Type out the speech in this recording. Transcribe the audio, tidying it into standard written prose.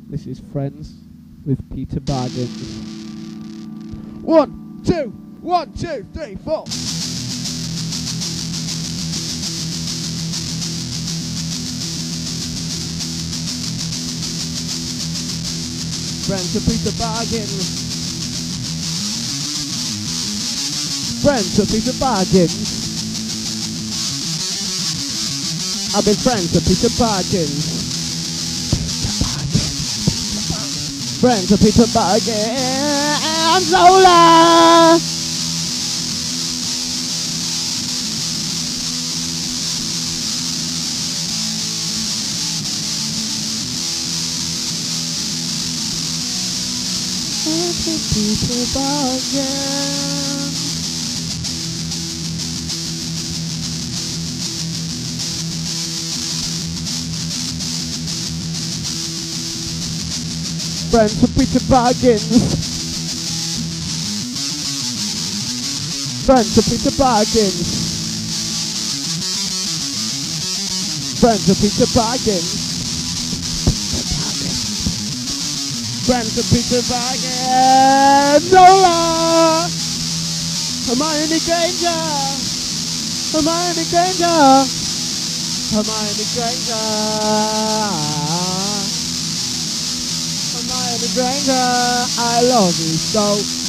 This is Friends with Peter Baggins. 1, 2, 1, 2, 3, 4. Friends with Peter Baggins. Friends with Peter Baggins. I've been friends with Peter Baggins. Friends with Peter Baggins. Zola. Peter Baggins. Friends with Peter Baggins. Friends with Peter Baggins. Friends with Peter Baggins. Friends with Peter Baggins. Zola! Hermione Granger! Hermione Granger! Hermione Granger! Hermione Granger, I love you so.